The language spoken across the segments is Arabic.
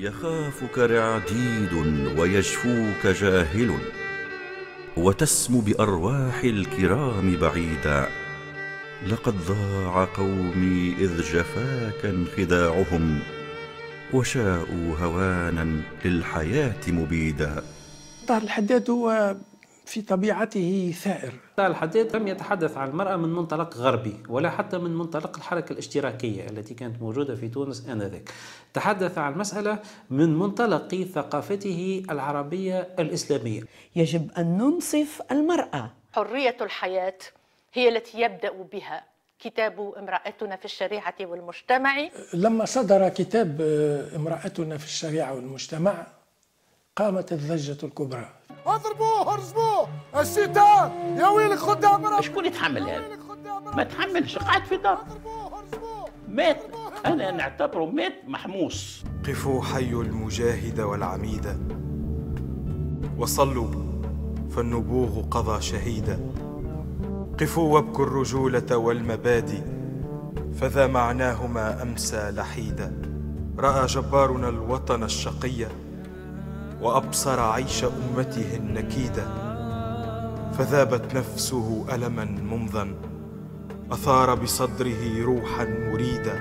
يخافك رعديد ويجفوك جاهل، وتسمو بأرواح الكرام بعيدا. لقد ضاع قومي إذ جفاك انخداعهم، وشاءوا هوانا للحياة مبيدا. طاهر الحداد هو في طبيعته ثائر. طاهر الحداد لم يتحدث عن المرأة من منطلق غربي ولا حتى من منطلق الحركة الاشتراكية التي كانت موجودة في تونس آنذاك. تحدث عن المسألة من منطلق ثقافته العربية الإسلامية. يجب أن ننصف المرأة. حرية الحياة هي التي يبدأ بها كتاب امرأتنا في الشريعة والمجتمع. لما صدر كتاب امرأتنا في الشريعة والمجتمع قامت الضجة الكبرى. اضربوه ارجموه الشيطان يا ويلك خدام ربي. شكون يتحمل هذا؟ ما تحملش، قاعد في دار مات. انا نعتبره مات محموس. قفوا حيوا المجاهد والعميد، وصلوا فالنبوغ قضى شهيدا. قفوا وابكوا الرجولة والمبادئ، فذا معناهما أمسى لحيدا. رأى جبارنا الوطن الشقي، وأبصر عيش أمته النكيدة. فذابت نفسه ألما ممضا، أثار بصدره روحا مريدا.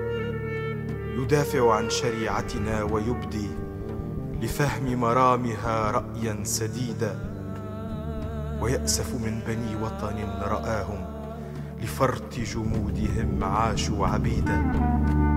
يدافع عن شريعتنا ويبدي لفهم مرامها رأيا سديدا. ويأسف من بني وطن رآهم لفرط جمودهم عاشوا عبيدا.